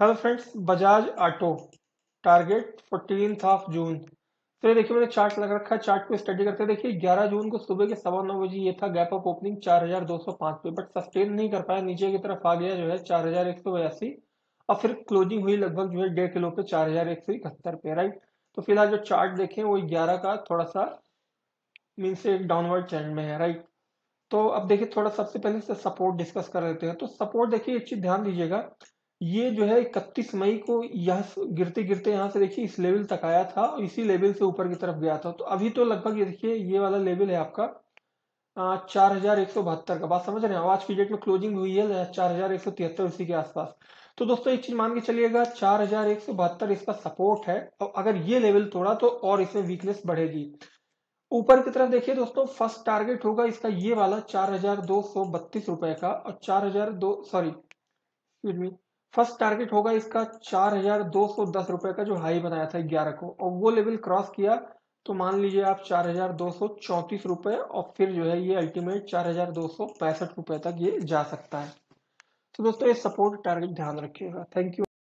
Hello friends, Bajaj auto target 14 जून। तो ये देखिए मैंने चार्ट लगा रखा है। चार्ट को स्टडी करते हैं। देखिए 11 जून को सुबह के 9:15 बजे ये था गैप अप ओपनिंग 4205 पे, बट सस्टेन नहीं कर पाया, नीचे की तरफ आ गया जो है 4182 और फिर क्लोजिंग हुई लगभग जो है 1.5 किलो पे 4171 पे, राइट। तो फिलहाल जो चार्ट देखें वो 11 का थोड़ा सा मीन से एक डाउनवर्ड ट्रेंड में है, राइट। तो अब देखिए थोड़ा सबसे पहले से सपोर्ट डिस्कस कर लेते हैं। तो सपोर्ट देखिए एक चीज ध्यान दीजिएगा, ये जो है 31 मई को यहाँ गिरते गिरते यहाँ से देखिए इस लेवल तक आया था और इसी लेवल से ऊपर की तरफ गया था। तो अभी तो लगभग ये देखिए ये वाला लेवल है आपका 4172 का। बात समझ रहे हैं? आज की डेट में क्लोजिंग हुई है 4173 इसी के आसपास। तो दोस्तों एक चीज मान के चलिएगा, 4172 इसका सपोर्ट है और अगर ये लेवल तोड़ा तो और इसमें वीकनेस बढ़ेगी। ऊपर की तरफ देखिए दोस्तों, फर्स्ट टारगेट होगा इसका ये वाला 4232 रुपए का, और 4002 sorry excuse me, first target होगा इसका 4210 रुपए का जो हाई बनाया था 11 को, और वो लेवल क्रॉस किया तो मान लीजिए आप 4234 रुपए, और फिर जो है ये अल्टीमेट 4265 रुपए तक ये जा सकता है। तो दोस्तों ये सपोर्ट टारगेट ध्यान रखिएगा। Thank you.